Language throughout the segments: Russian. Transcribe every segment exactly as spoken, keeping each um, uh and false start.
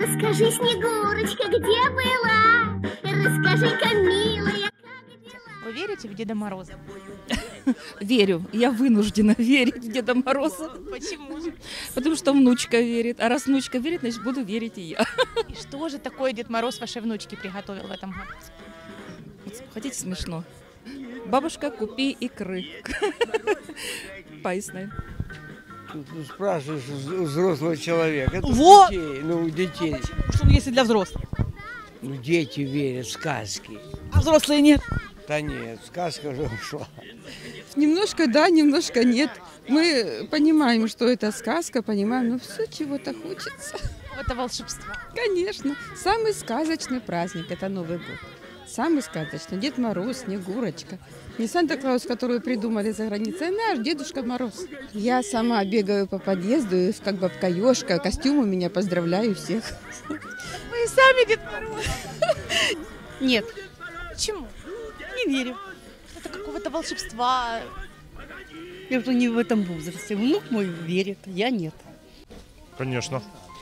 Расскажи, Снегурочка, где была? Расскажи-ка, милая, как дела? Вы верите в Деда Мороза? Верю, я вынуждена верить в Деда Мороза. Почему же? Потому что внучка верит. А раз внучка верит, значит, буду верить и я. И что же такое Дед Мороз вашей внучке приготовил в этом году? Вот, хотите смешно? Бабушка, купи икры. Паисной. Тут спрашиваешь у взрослого человека. Это Вот. детей, ну, у детей. Что если для взрослых? Ну, дети верят в сказки. А взрослые нет? Да нет, сказка уже ушла. Немножко да, немножко нет. Мы понимаем, что это сказка, понимаем, но все чего-то хочется. Это волшебство. Конечно. Самый сказочный праздник – это Новый год. Самый сказочный. Дед Мороз, Снегурочка. Не Санта-Клаус, которую придумали за границей, а наш Дедушка Мороз. Я сама бегаю по подъезду, как бабка-ёшка, костюм у меня, поздравляю всех. Вы и сами Дед Мороз? Нет, Почему? не верю. Это какого-то волшебства. Я уже не в этом возрасте. Внук мой верит, я нет. Конечно.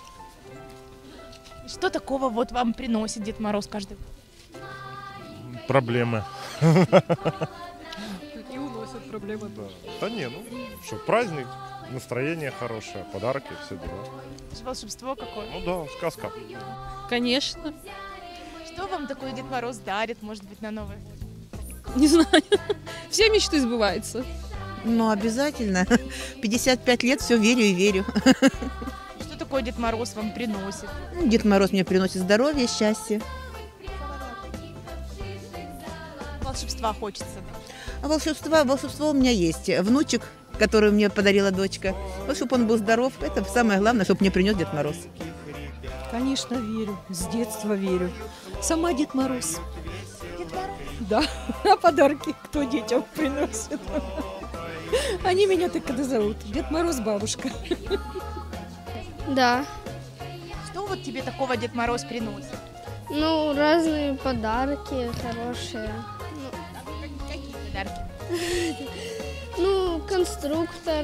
Что такого вот вам приносит Дед Мороз каждый год? Проблемы. Какие уносят проблемы? Да, да не, ну что, праздник, настроение хорошее, подарки, все дела. Это же волшебство какое. Ну да, сказка. Конечно. Что вам такой Дед Мороз дарит, может быть, на Новый год? Не знаю. Все мечты сбываются. Ну, обязательно. пятьдесят пять лет, все верю и верю. Что такое Дед Мороз вам приносит? Дед Мороз мне приносит здоровье, счастье. Волшебства хочется. А волшебство, волшебство у меня есть. Внучек, который мне подарила дочка. Вот, чтобы он был здоров, это самое главное, чтобы мне принес Дед Мороз. Конечно, верю. С детства верю. Сама Дед Мороз. Дед Мороз? Да. А подарки кто детям приносит? Они меня так когда зовут. Дед Мороз бабушка. Да, Что вот тебе такого Дед Мороз приносит? ну разные подарки хорошие. Какие подарки? Ну, конструктор,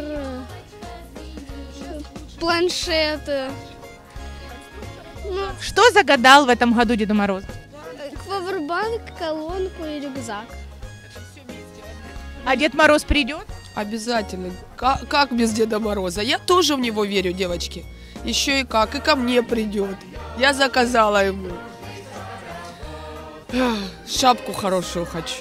планшеты. Ну, Что загадал в этом году Деду Мороз? павербанк, колонку и рюкзак. А Дед Мороз придет? Обязательно. Как, как без Деда Мороза? Я тоже в него верю, девочки. Еще и как. И ко мне придет. Я заказала ему. Эх, шапку хорошую хочу.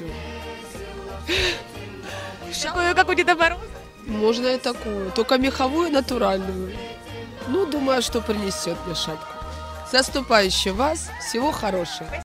Такую, как у Деда Мороза? Можно и такую. Только меховую, натуральную. Ну, думаю, что принесет мне шапку. С наступающим вас. Всего хорошего.